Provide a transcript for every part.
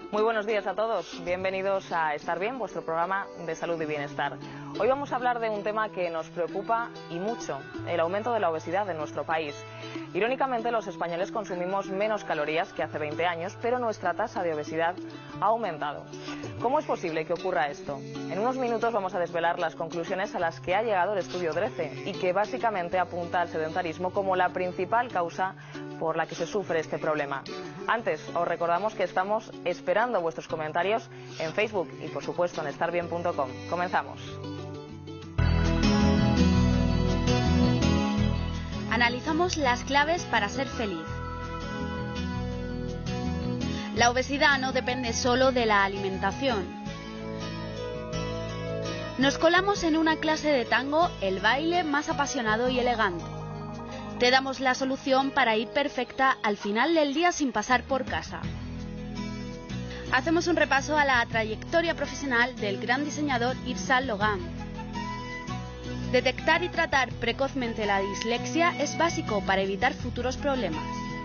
Muy buenos días a todos, bienvenidos a Estar Bien, vuestro programa de salud y bienestar. Hoy vamos a hablar de un tema que nos preocupa y mucho, el aumento de la obesidad en nuestro país. Irónicamente, los españoles consumimos menos calorías que hace 20 años, pero nuestra tasa de obesidad ha aumentado. ¿Cómo es posible que ocurra esto? En unos minutos vamos a desvelar las conclusiones a las que ha llegado el estudio DRECE y que básicamente apunta al sedentarismo como la principal causa por la que se sufre este problema. Antes, os recordamos que estamos esperando vuestros comentarios en Facebook y, por supuesto, en estarbien.com. Comenzamos. Analizamos las claves para ser feliz. La obesidad no depende solo de la alimentación. Nos colamos en una clase de tango, el baile más apasionado y elegante. Te damos la solución para ir perfecta al final del día sin pasar por casa. Hacemos un repaso a la trayectoria profesional del gran diseñador Yves Saint Laurent. Detectar y tratar precozmente la dislexia es básico para evitar futuros problemas.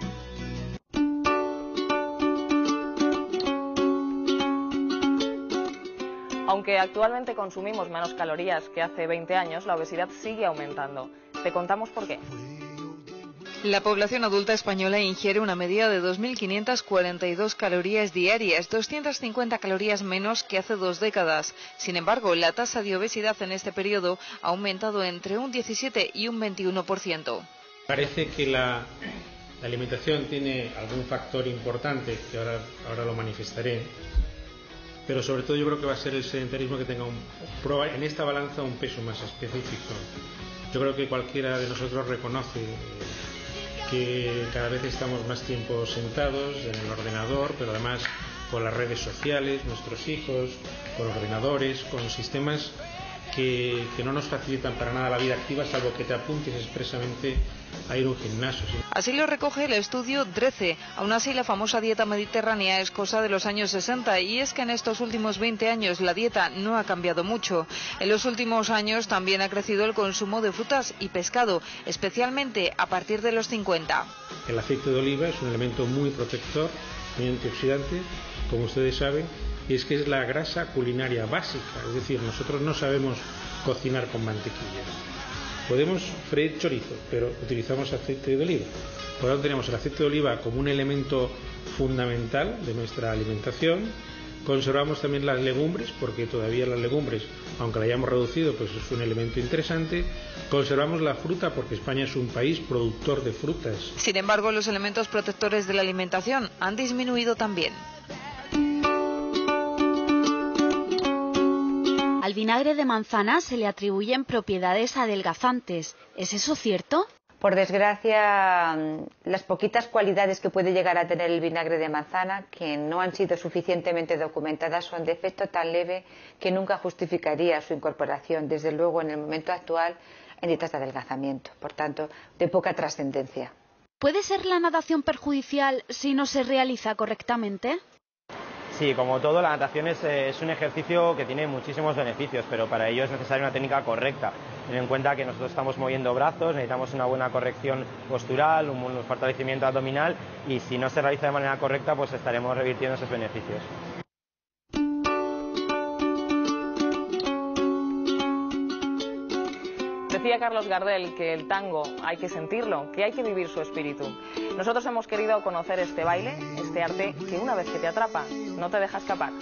Aunque actualmente consumimos menos calorías que hace 20 años, la obesidad sigue aumentando. Te contamos por qué. La población adulta española ingiere una media de 2.542 calorías diarias, 250 calorías menos que hace 2 décadas. Sin embargo, la tasa de obesidad en este periodo ha aumentado entre un 17 y un 21%. Parece que la alimentación tiene algún factor importante, que ahora lo manifestaré, pero sobre todo yo creo que va a ser el sedentarismo que tenga en esta balanza un peso más específico. Yo creo que cualquiera de nosotros reconoce que cada vez estamos más tiempo sentados en el ordenador, pero además con las redes sociales, nuestros hijos, con ordenadores, con sistemas que no nos facilitan para nada la vida activa, salvo que te apuntes expresamente a ir a un gimnasio. Así lo recoge el estudio DRECE. Aún así, la famosa dieta mediterránea es cosa de los años 60, y es que en estos últimos 20 años la dieta no ha cambiado mucho. En los últimos años también ha crecido el consumo de frutas y pescado, especialmente a partir de los 50. El aceite de oliva es un elemento muy protector, muy antioxidante, como ustedes saben, y es que es la grasa culinaria básica, es decir, nosotros no sabemos cocinar con mantequilla. Podemos freír chorizo, pero utilizamos aceite de oliva. Por lo tanto, tenemos el aceite de oliva como un elemento fundamental de nuestra alimentación. Conservamos también las legumbres, porque todavía las legumbres, aunque la hayamos reducido, pues es un elemento interesante. Conservamos la fruta, porque España es un país productor de frutas. Sin embargo, los elementos protectores de la alimentación han disminuido también. Al vinagre de manzana se le atribuyen propiedades adelgazantes. ¿Es eso cierto? Por desgracia, las poquitas cualidades que puede llegar a tener el vinagre de manzana, que no han sido suficientemente documentadas, son de efecto tan leve que nunca justificaría su incorporación, desde luego en el momento actual, en dietas de adelgazamiento. Por tanto, de poca trascendencia. ¿Puede ser la natación perjudicial si no se realiza correctamente? Sí, como todo, la natación es un ejercicio que tiene muchísimos beneficios, pero para ello es necesaria una técnica correcta. Ten en cuenta que nosotros estamos moviendo brazos, necesitamos una buena corrección postural, un fortalecimiento abdominal, y si no se realiza de manera correcta, pues estaremos revirtiendo esos beneficios. Decía Carlos Gardel que el tango hay que sentirlo, que hay que vivir su espíritu. Nosotros hemos querido conocer este baile, este arte que una vez que te atrapa, no te deja escapar.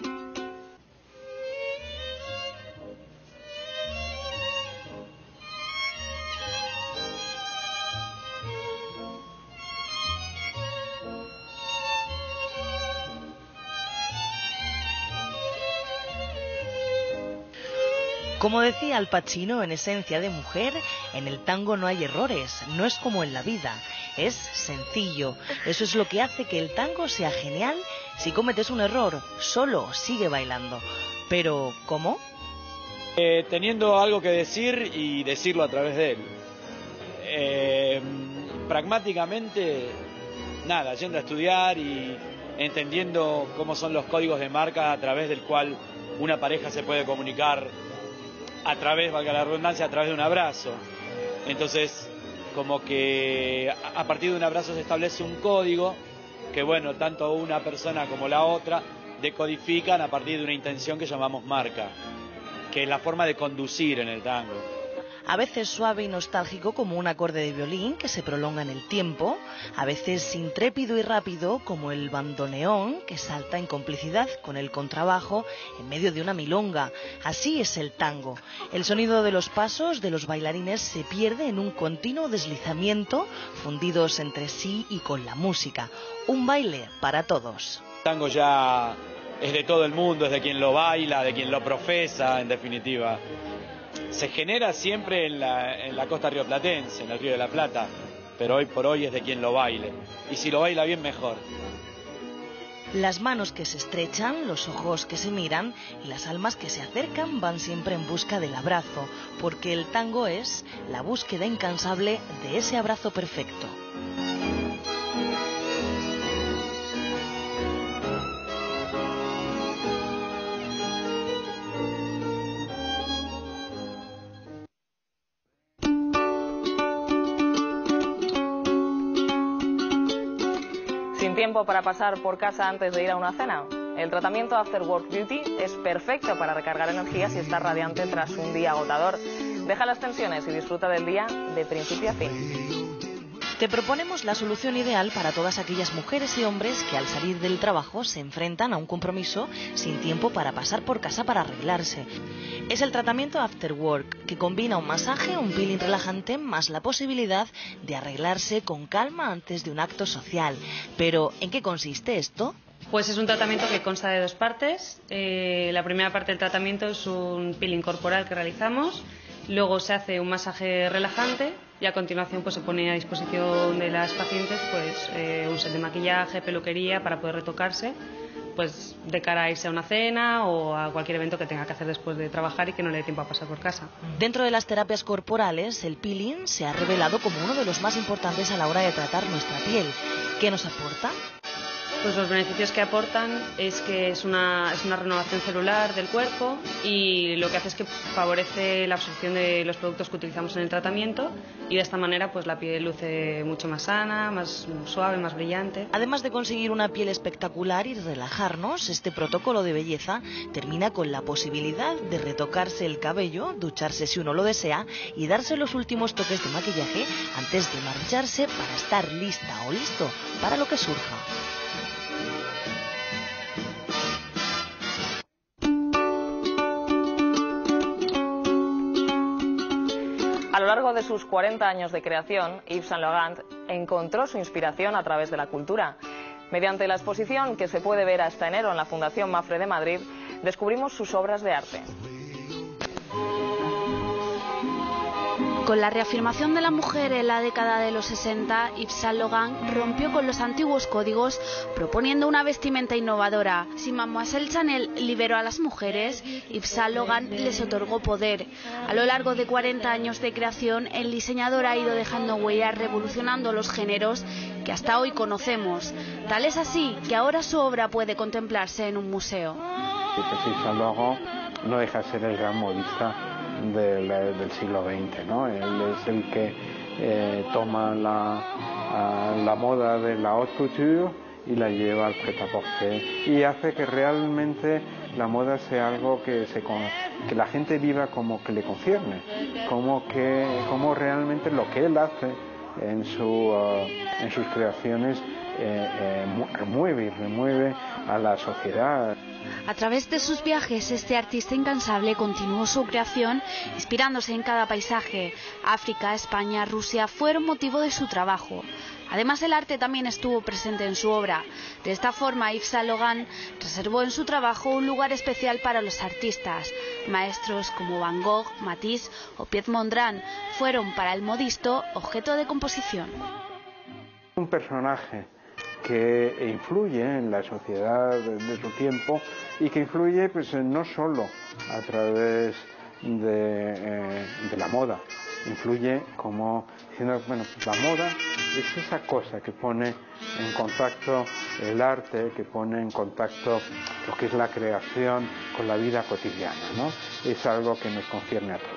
Como decía Al Pacino en Esencia de Mujer, en el tango no hay errores, no es como en la vida, es sencillo. Eso es lo que hace que el tango sea genial. Si cometes un error, solo sigue bailando. Pero, ¿cómo? Teniendo algo que decir y decirlo a través de él. Pragmáticamente, nada, yendo a estudiar y entendiendo cómo son los códigos de marca a través del cual una pareja se puede comunicar a través, valga la redundancia, a través de un abrazo. Entonces, como que a partir de un abrazo se establece un código que bueno, tanto una persona como la otra decodifican a partir de una intención que llamamos marca, que es la forma de conducir en el tango. A veces suave y nostálgico como un acorde de violín que se prolonga en el tiempo, a veces intrépido y rápido como el bandoneón que salta en complicidad con el contrabajo en medio de una milonga. Así es el tango. El sonido de los pasos de los bailarines se pierde en un continuo deslizamiento, fundidos entre sí y con la música. Un baile para todos. El tango ya es de todo el mundo, es de quien lo baila, de quien lo profesa, en definitiva. Se genera siempre en la costa rioplatense, en el Río de la Plata, pero hoy por hoy es de quien lo baile. Y si lo baila bien, mejor. Las manos que se estrechan, los ojos que se miran y las almas que se acercan van siempre en busca del abrazo, porque el tango es la búsqueda incansable de ese abrazo perfecto. Tiempo para pasar por casa antes de ir a una cena. El tratamiento After Work Beauty es perfecto para recargar energías y estar radiante tras un día agotador. Deja las tensiones y disfruta del día de principio a fin. Te proponemos la solución ideal para todas aquellas mujeres y hombres que al salir del trabajo se enfrentan a un compromiso sin tiempo para pasar por casa para arreglarse. Es el tratamiento After Work, que combina un masaje, un peeling relajante, más la posibilidad de arreglarse con calma antes de un acto social. Pero, ¿en qué consiste esto? Pues es un tratamiento que consta de dos partes. La primera parte del tratamiento es un peeling corporal que realizamos. Luego se hace un masaje relajante y a continuación pues se pone a disposición de las pacientes pues un set de maquillaje, peluquería para poder retocarse pues de cara a irse a una cena o a cualquier evento que tenga que hacer después de trabajar y que no le dé tiempo a pasar por casa. Dentro de las terapias corporales, el peeling se ha revelado como uno de los más importantes a la hora de tratar nuestra piel. ¿Qué nos aporta? Pues los beneficios que aportan es que es una renovación celular del cuerpo y lo que hace es que favorece la absorción de los productos que utilizamos en el tratamiento y de esta manera pues la piel luce mucho más sana, más suave, más brillante. Además de conseguir una piel espectacular y relajarnos, este protocolo de belleza termina con la posibilidad de retocarse el cabello, ducharse si uno lo desea y darse los últimos toques de maquillaje antes de marcharse para estar lista o listo para lo que surja. A lo largo de sus 40 años de creación, Yves Saint Laurent encontró su inspiración a través de la cultura. Mediante la exposición que se puede ver hasta enero en la Fundación Mapfre de Madrid, descubrimos sus obras de arte. Con la reafirmación de la mujer en la década de los 60, Yves Saint Laurent rompió con los antiguos códigos proponiendo una vestimenta innovadora. Si Mademoiselle Chanel liberó a las mujeres, Yves Saint Laurent les otorgó poder. A lo largo de 40 años de creación, el diseñador ha ido dejando huellas revolucionando los géneros que hasta hoy conocemos. Tal es así que ahora su obra puede contemplarse en un museo. Yves Saint Laurent no deja de ser el gran modista del siglo XX, ¿no? Él es el que toma la moda de la haute couture y la lleva al prêt-à-porter y hace que realmente la moda sea algo que la gente viva como que le concierne, como realmente lo que él hace en sus creaciones remueve a la sociedad. A través de sus viajes, este artista incansable continuó su creación inspirándose en cada paisaje. África, España, Rusia fueron motivo de su trabajo. Además, el arte también estuvo presente en su obra. De esta forma, Yves Saint Laurent reservó en su trabajo un lugar especial para los artistas. Maestros como Van Gogh, Matisse o Piet Mondrian fueron para el modisto objeto de composición. Un personaje que influye en la sociedad de su tiempo y que influye pues no solo a través de la moda, influye como diciendo, bueno, la moda es esa cosa que pone en contacto el arte, que pone en contacto lo que es la creación con la vida cotidiana, ¿no? Es algo que nos concierne a todos.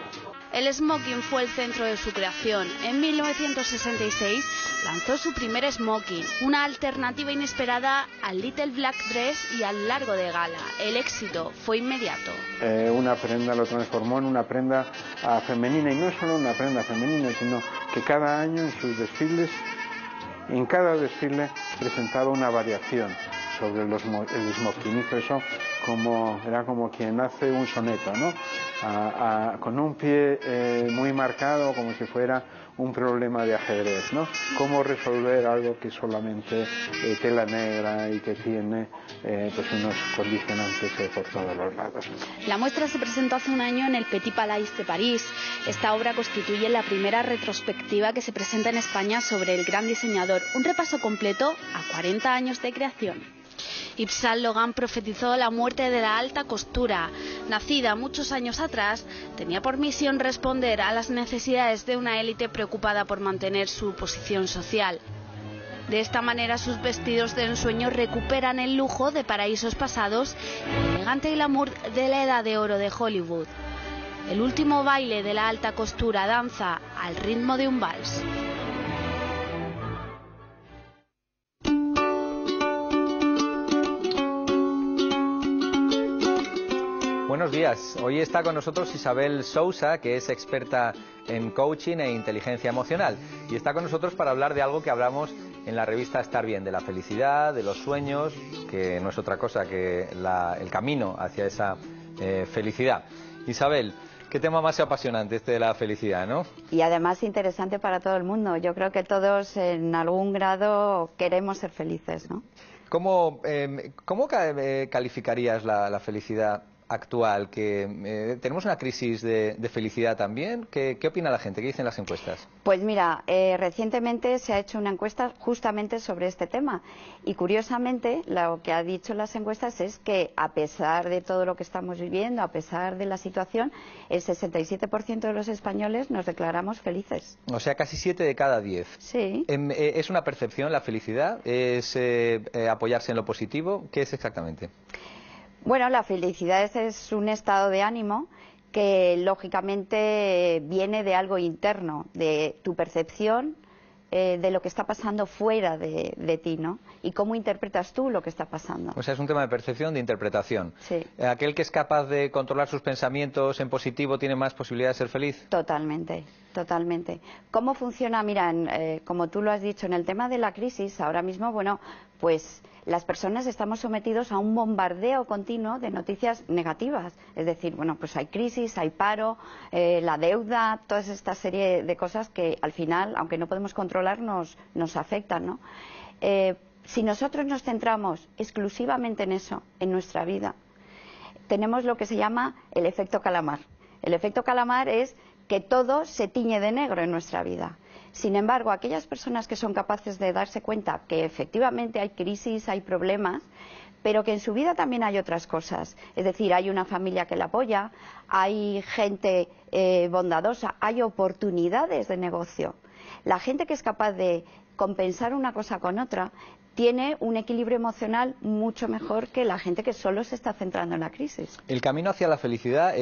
El smoking fue el centro de su creación. En 1966 lanzó su primer smoking, una alternativa inesperada al Little Black Dress y al largo de gala. El éxito fue inmediato. Una prenda lo transformó en una prenda femenina, y no solo una prenda femenina, sino que cada año en sus desfiles, en cada desfile presentaba una variación sobre el smoking. Hizo eso era como quien hace un soneto, ¿no? Con un pie muy marcado, como si fuera un problema de ajedrez, ¿no? Cómo resolver algo que es solamente tela negra y que tiene pues unos condicionantes por todos los lados. La muestra se presentó hace un año en el Petit Palais de París. Esta obra constituye la primera retrospectiva que se presenta en España sobre el gran diseñador, un repaso completo a 40 años de creación. Yves Saint Laurent profetizó la muerte de la alta costura. Nacida muchos años atrás, tenía por misión responder a las necesidades de una élite preocupada por mantener su posición social. De esta manera, sus vestidos de ensueño recuperan el lujo de paraísos pasados y el elegante glamour de la edad de oro de Hollywood. El último baile de la alta costura danza al ritmo de un vals. Buenos días. Hoy está con nosotros Isabel Sousa, que es experta en coaching e inteligencia emocional. Y está con nosotros para hablar de algo que hablamos en la revista Estar Bien, de la felicidad, de los sueños, que no es otra cosa que el camino hacia esa felicidad. Isabel, qué tema más apasionante este de la felicidad, ¿no? Y además interesante para todo el mundo. Yo creo que todos en algún grado queremos ser felices, ¿no? ¿Cómo calificarías la felicidad actual? Que tenemos una crisis de felicidad también. ¿Qué opina la gente? ¿Qué dicen las encuestas? Pues mira, recientemente se ha hecho una encuesta justamente sobre este tema y curiosamente lo que ha dicho las encuestas es que a pesar de todo lo que estamos viviendo, a pesar de la situación, el 67% de los españoles nos declaramos felices. O sea, casi 7 de cada 10. Sí. ¿Es una percepción la felicidad? ¿Es apoyarse en lo positivo? ¿Qué es exactamente? Bueno, la felicidad es un estado de ánimo que lógicamente viene de algo interno, de tu percepción de lo que está pasando fuera de ti, ¿no? Y cómo interpretas tú lo que está pasando. O sea, es un tema de percepción, de interpretación. Sí. ¿Aquel que es capaz de controlar sus pensamientos en positivo tiene más posibilidad de ser feliz? Totalmente, totalmente. ¿Cómo funciona? Mira, como tú lo has dicho, en el tema de la crisis, ahora mismo, bueno, pues las personas estamos sometidos a un bombardeo continuo de noticias negativas. Es decir, bueno, pues hay crisis, hay paro, la deuda, toda esta serie de cosas que al final, aunque no podemos controlar, nos afectan, ¿no? Si nosotros nos centramos exclusivamente en eso, en nuestra vida, tenemos lo que se llama el efecto calamar. El efecto calamar es que todo se tiñe de negro en nuestra vida. Sin embargo, aquellas personas que son capaces de darse cuenta que efectivamente hay crisis, hay problemas, pero que en su vida también hay otras cosas. Es decir, hay una familia que la apoya, hay gente bondadosa, hay oportunidades de negocio. La gente que es capaz de compensar una cosa con otra tiene un equilibrio emocional mucho mejor que la gente que solo se está centrando en la crisis. El camino hacia la felicidad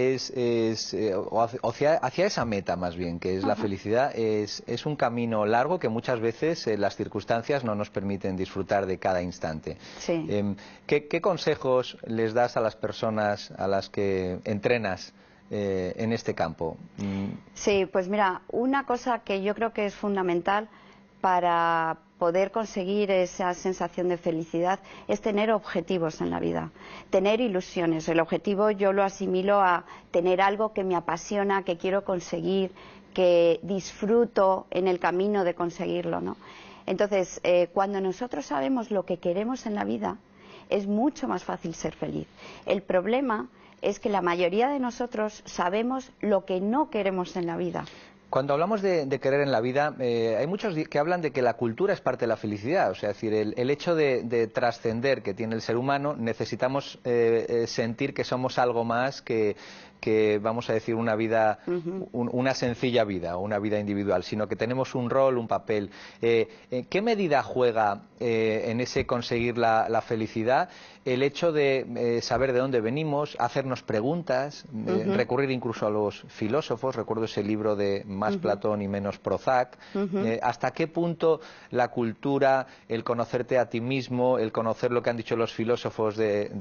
hacia esa meta más bien, que es la felicidad, es un camino largo que muchas veces las circunstancias no nos permiten disfrutar de cada instante. Sí. ¿Qué consejos les das a las personas a las que entrenas en este campo? Sí, pues mira, una cosa que yo creo que es fundamental para poder conseguir esa sensación de felicidad es tener objetivos en la vida, tener ilusiones. El objetivo yo lo asimilo a tener algo que me apasiona, que quiero conseguir, que disfruto en el camino de conseguirlo, ¿no? Entonces, cuando nosotros sabemos lo que queremos en la vida, es mucho más fácil ser feliz. El problema es que la mayoría de nosotros sabemos lo que no queremos en la vida. Cuando hablamos de querer en la vida, hay muchos que hablan de que la cultura es parte de la felicidad. O sea, es decir, el hecho de trascender que tiene el ser humano, necesitamos sentir que somos algo más que vamos a decir, una vida, una sencilla vida o una vida individual, sino que tenemos un rol, un papel. ¿En qué medida juega en ese conseguir la felicidad el hecho de saber de dónde venimos, hacernos preguntas, recurrir incluso a los filósofos? Recuerdo ese libro de Más Platón y menos Prozac. ¿Hasta qué punto la cultura, el conocerte a ti mismo, el conocer lo que han dicho los filósofos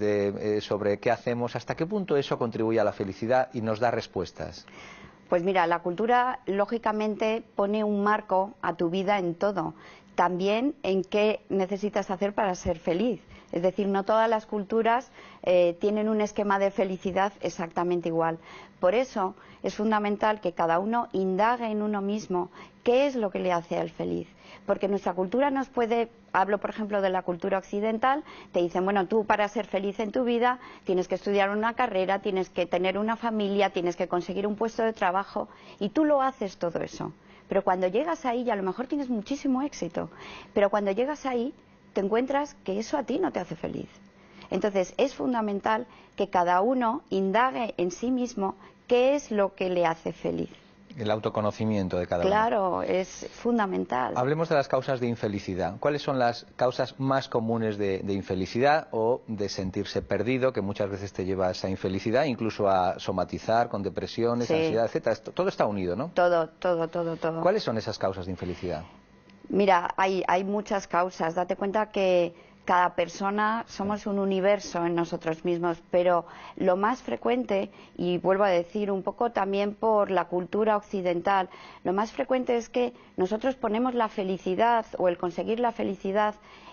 sobre qué hacemos, hasta qué punto eso contribuye a la felicidad y nos da respuestas? Pues mira, la cultura lógicamente pone un marco a tu vida en todo. También en qué necesitas hacer para ser feliz. Es decir, no todas las culturas tienen un esquema de felicidad exactamente igual. Por eso es fundamental que cada uno indague en uno mismo qué es lo que le hace a él feliz. Porque nuestra cultura nos puede, hablo por ejemplo de la cultura occidental, te dicen, bueno, tú para ser feliz en tu vida tienes que estudiar una carrera, tienes que tener una familia, tienes que conseguir un puesto de trabajo, y tú lo haces todo eso. Pero cuando llegas ahí, y a lo mejor tienes muchísimo éxito, pero cuando llegas ahí te encuentras que eso a ti no te hace feliz. Entonces es fundamental que cada uno indague en sí mismo qué es lo que le hace feliz. El autoconocimiento de cada uno. Claro, es fundamental. Hablemos de las causas de infelicidad. ¿Cuáles son las causas más comunes de infelicidad o de sentirse perdido, que muchas veces te lleva a esa infelicidad, incluso a somatizar con depresiones, ansiedad, etcétera? Todo está unido, ¿no? Todo. ¿Cuáles son esas causas de infelicidad? Mira, hay muchas causas. Date cuenta que cada persona somos un universo en nosotros mismos, pero lo más frecuente, y vuelvo a decir un poco también por la cultura occidental, lo más frecuente es que nosotros ponemos la felicidad o el conseguir la felicidad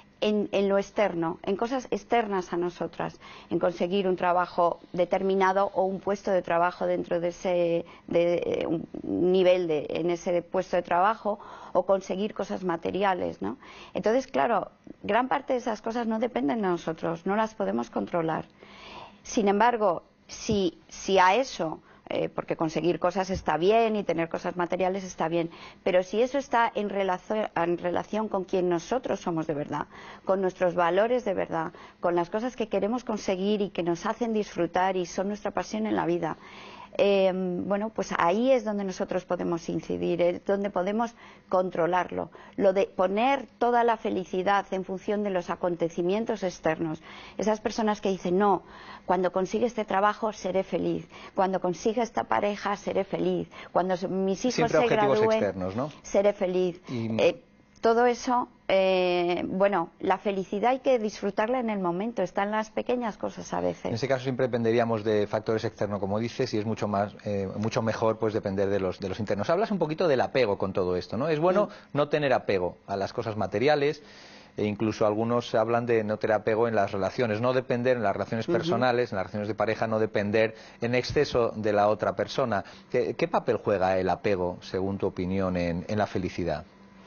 en lo externo, en cosas externas a nosotras, en conseguir un trabajo determinado o un puesto de trabajo dentro de ese un nivel en ese puesto de trabajo, o conseguir cosas materiales, ¿no? Entonces, claro, gran parte de esas cosas no dependen de nosotros, no las podemos controlar. Sin embargo, si a eso, porque conseguir cosas está bien y tener cosas materiales está bien, pero si eso está en relación con quien nosotros somos de verdad, con nuestros valores de verdad, con las cosas que queremos conseguir y que nos hacen disfrutar y son nuestra pasión en la vida, bueno, pues ahí es donde nosotros podemos incidir, es donde podemos controlarlo. Lo de poner toda la felicidad en función de los acontecimientos externos, esas personas que dicen, no, cuando consiga este trabajo seré feliz, cuando consiga esta pareja seré feliz, cuando mis hijos se gradúen externos, ¿no? Seré feliz. Todo eso, bueno, la felicidad hay que disfrutarla en el momento, está en las pequeñas cosas a veces. En ese caso siempre dependeríamos de factores externos, como dices, y es mucho mejor pues depender de los internos. Hablas un poquito del apego con todo esto, ¿no? Es bueno no tener apego a las cosas materiales, e incluso algunos hablan de no tener apego en las relaciones, no depender en las relaciones personales, en las relaciones de pareja, no depender en exceso de la otra persona. ¿Qué papel juega el apego, según tu opinión, en la felicidad?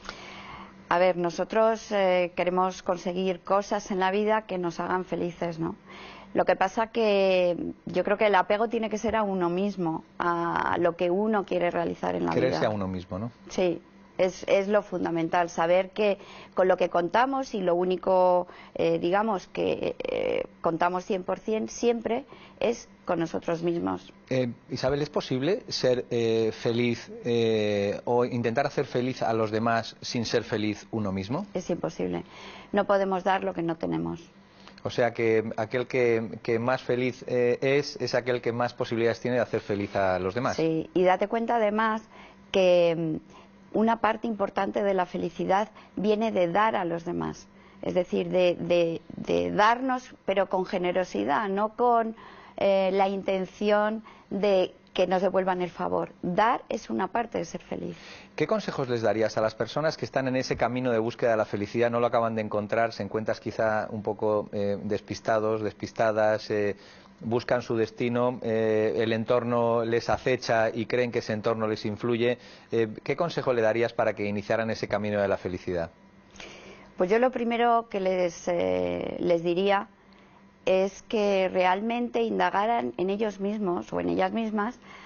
A ver, nosotros queremos conseguir cosas en la vida que nos hagan felices, ¿no? Lo que pasa que yo creo que el apego tiene que ser a uno mismo, a lo que uno quiere realizar en la vida. Quererse a uno mismo, ¿no? Sí, es lo fundamental, saber que con lo que contamos, y lo único, digamos, que contamos 100% siempre, es con nosotros mismos. Isabel, ¿es posible ser feliz o intentar hacer feliz a los demás sin ser feliz uno mismo? Es imposible. No podemos dar lo que no tenemos. O sea que aquel que más feliz es aquel que más posibilidades tiene de hacer feliz a los demás. Sí, y date cuenta además que una parte importante de la felicidad viene de dar a los demás. Es decir, de darnos, pero con generosidad, no con la intención de que nos devuelvan el favor. Dar es una parte de ser feliz. ¿Qué consejos les darías a las personas que están en ese camino de búsqueda de la felicidad, no lo acaban de encontrar, se encuentran quizá un poco despistados, despistadas, buscan su destino, el entorno les acecha y creen que ese entorno les influye? ¿Qué consejo le darías para que iniciaran ese camino de la felicidad? Pues yo lo primero que les diría es que realmente indagaran en ellos mismos o en ellas mismas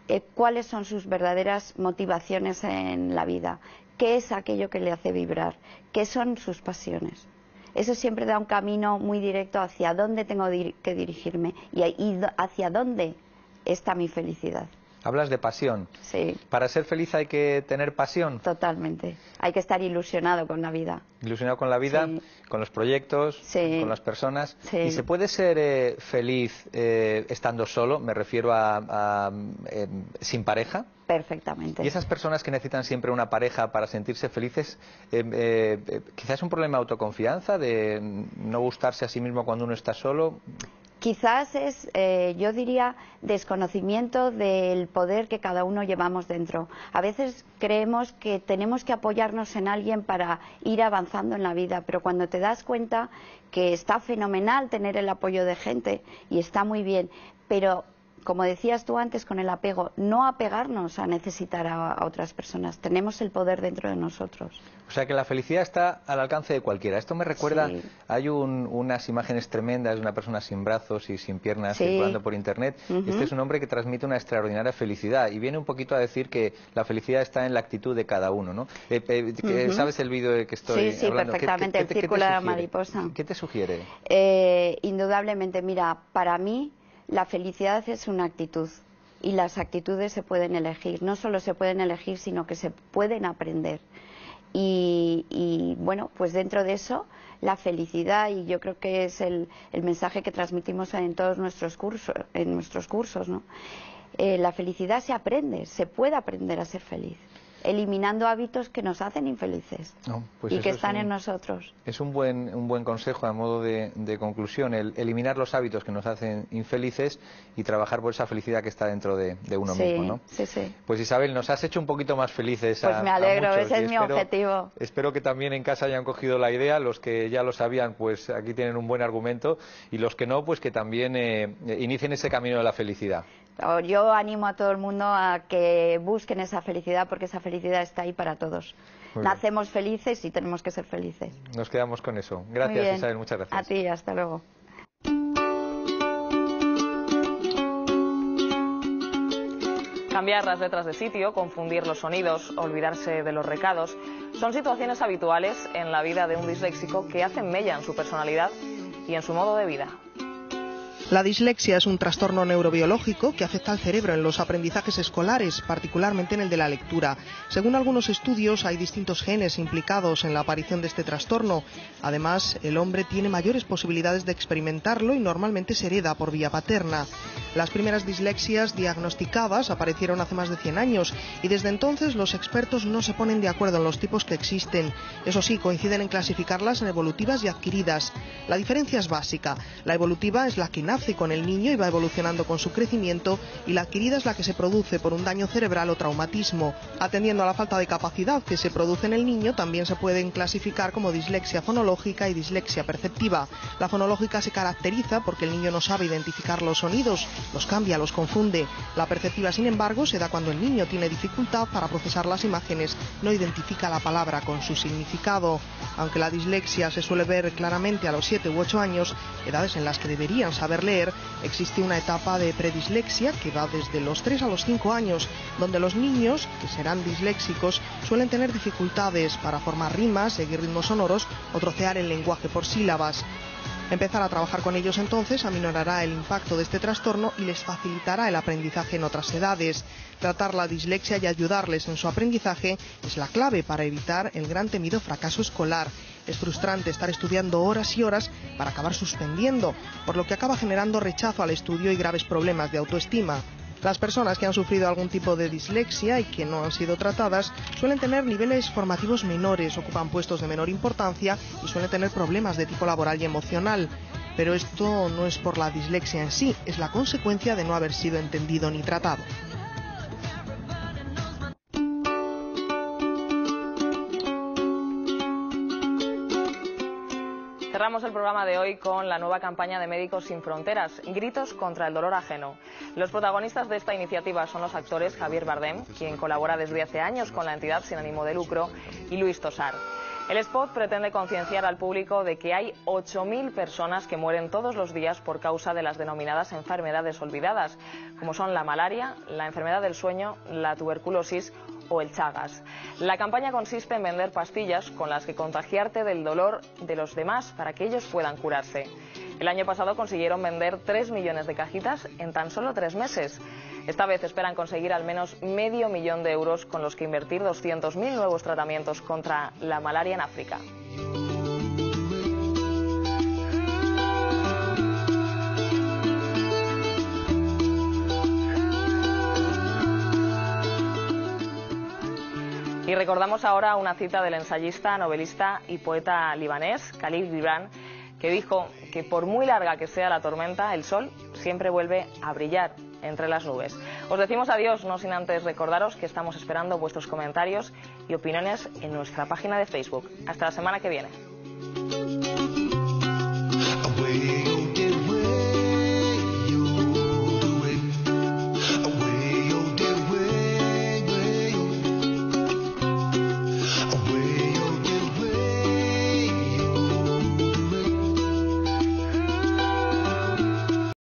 cuáles son sus verdaderas motivaciones en la vida, qué es aquello que le hace vibrar, qué son sus pasiones. Eso siempre da un camino muy directo hacia dónde tengo que dirigirme y hacia dónde está mi felicidad. Hablas de pasión. Sí. ¿Para ser feliz hay que tener pasión? Totalmente. Hay que estar ilusionado con la vida. Ilusionado con la vida, sí. Con los proyectos, sí. Con las personas. Sí. ¿Y se puede ser feliz estando solo? Me refiero a sin pareja. Perfectamente. Y esas personas que necesitan siempre una pareja para sentirse felices, quizás es un problema de autoconfianza, de no gustarse a sí mismo cuando uno está solo. Quizás es, yo diría, desconocimiento del poder que cada uno llevamos dentro. A veces creemos que tenemos que apoyarnos en alguien para ir avanzando en la vida, pero cuando te das cuenta que está fenomenal tener el apoyo de gente y está muy bien, pero como decías tú antes con el apego, no apegarnos a necesitar a otras personas. Tenemos el poder dentro de nosotros. O sea que la felicidad está al alcance de cualquiera. Esto me recuerda, sí. Hay unas imágenes tremendas de una persona sin brazos y sin piernas sí. circulando por internet. Este es un hombre que transmite una extraordinaria felicidad y viene un poquito a decir que la felicidad está en la actitud de cada uno, ¿no? ¿Sabes el vídeo de que estoy sí, hablando? Perfectamente, el círculo de la mariposa. ¿Qué te sugiere? Indudablemente, mira, para mí la felicidad es una actitud y las actitudes se pueden elegir. No solo se pueden elegir, sino que se pueden aprender. Y bueno, pues dentro de eso, la felicidad, y yo creo que es el mensaje que transmitimos en todos nuestros cursos, ¿no? La felicidad se aprende, se puede aprender a ser feliz, eliminando hábitos que nos hacen infelices y que están en nosotros. Es un buen consejo a modo de conclusión, el eliminar los hábitos que nos hacen infelices y trabajar por esa felicidad que está dentro de uno mismo, ¿no? Sí, sí. Pues Isabel, nos has hecho un poquito más felices pues me alegro, a muchos, ese es mi objetivo. Espero que también en casa hayan cogido la idea, los que ya lo sabían, pues aquí tienen un buen argumento, y los que no, pues que también inicien ese camino de la felicidad. Yo animo a todo el mundo a que busquen esa felicidad, porque esa felicidad está ahí para todos. Nacemos felices y tenemos que ser felices. Nos quedamos con eso. Gracias, Isabel, muchas gracias. A ti, hasta luego. Cambiar las letras de sitio, confundir los sonidos, olvidarse de los recados, son situaciones habituales en la vida de un disléxico que hacen mella en su personalidad y en su modo de vida. La dislexia es un trastorno neurobiológico que afecta al cerebro en los aprendizajes escolares, particularmente en el de la lectura. Según algunos estudios, hay distintos genes implicados en la aparición de este trastorno. Además, el hombre tiene mayores posibilidades de experimentarlo y normalmente se hereda por vía paterna. Las primeras dislexias diagnosticadas aparecieron hace más de 100 años y desde entonces los expertos no se ponen de acuerdo en los tipos que existen. Eso sí, coinciden en clasificarlas en evolutivas y adquiridas. La diferencia es básica. La evolutiva es la que nace con el niño y va evolucionando con su crecimiento, y la adquirida es la que se produce por un daño cerebral o traumatismo. Atendiendo a la falta de capacidad que se produce en el niño, también se pueden clasificar como dislexia fonológica y dislexia perceptiva. La fonológica se caracteriza porque el niño no sabe identificar los sonidos, los cambia, los confunde. La perceptiva, sin embargo, se da cuando el niño tiene dificultad para procesar las imágenes, no identifica la palabra con su significado. Aunque la dislexia se suele ver claramente a los 7 u 8 años, edades en las que deberían saber leer, existe una etapa de predislexia que va desde los 3 a los 5 años, donde los niños, que serán disléxicos, suelen tener dificultades para formar rimas, seguir ritmos sonoros o trocear el lenguaje por sílabas. Empezar a trabajar con ellos entonces aminorará el impacto de este trastorno y les facilitará el aprendizaje en otras edades. Tratar la dislexia y ayudarles en su aprendizaje es la clave para evitar el gran temido fracaso escolar. Es frustrante estar estudiando horas y horas para acabar suspendiendo, por lo que acaba generando rechazo al estudio y graves problemas de autoestima. Las personas que han sufrido algún tipo de dislexia y que no han sido tratadas suelen tener niveles formativos menores, ocupan puestos de menor importancia y suelen tener problemas de tipo laboral y emocional. Pero esto no es por la dislexia en sí, es la consecuencia de no haber sido entendido ni tratado. Cerramos el programa de hoy con la nueva campaña de Médicos Sin Fronteras, Gritos contra el dolor ajeno. Los protagonistas de esta iniciativa son los actores Javier Bardem, quien colabora desde hace años con la entidad sin ánimo de lucro, y Luis Tosar. El spot pretende concienciar al público de que hay 8.000 personas que mueren todos los días por causa de las denominadas enfermedades olvidadas, como son la malaria, la enfermedad del sueño, la tuberculosis o el Chagas. La campaña consiste en vender pastillas con las que contagiarte del dolor de los demás para que ellos puedan curarse. El año pasado consiguieron vender 3 millones de cajitas en tan solo 3 meses. Esta vez esperan conseguir al menos medio millón de euros con los que invertir 200.000 nuevos tratamientos contra la malaria en África. Y recordamos ahora una cita del ensayista, novelista y poeta libanés Khalil Gibran, que dijo que por muy larga que sea la tormenta, el sol siempre vuelve a brillar entre las nubes. Os decimos adiós, no sin antes recordaros que estamos esperando vuestros comentarios y opiniones en nuestra página de Facebook. Hasta la semana que viene.